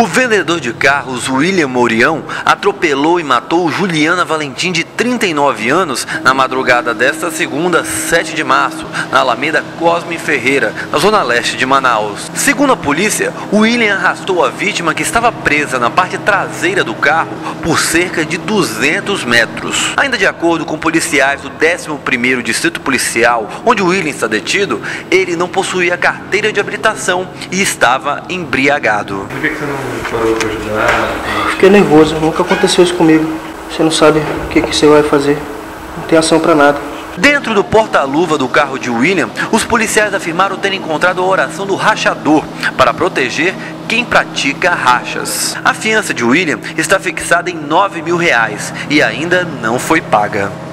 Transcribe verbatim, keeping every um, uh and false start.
O vendedor de carros William Morião atropelou e matou Juliana Valentim, de trinta e nove anos, na madrugada desta segunda, sete de março, na Alameda Cosme Ferreira, na zona leste de Manaus. Segundo a polícia, William arrastou a vítima, que estava presa na parte traseira do carro, por cerca de duzentos metros. Ainda de acordo com policiais do décimo primeiro Distrito Policial, onde William está detido, ele não possuía carteira de habilitação e estava embriagado. Por que você não parou para ajudar? Fiquei nervoso, nunca aconteceu isso comigo. Você não sabe o que, que você vai fazer, não tem ação para nada. Dentro do porta-luva do carro de William, os policiais afirmaram ter encontrado a oração do rachador para proteger quem pratica rachas. A fiança de William está fixada em nove mil reais e ainda não foi paga.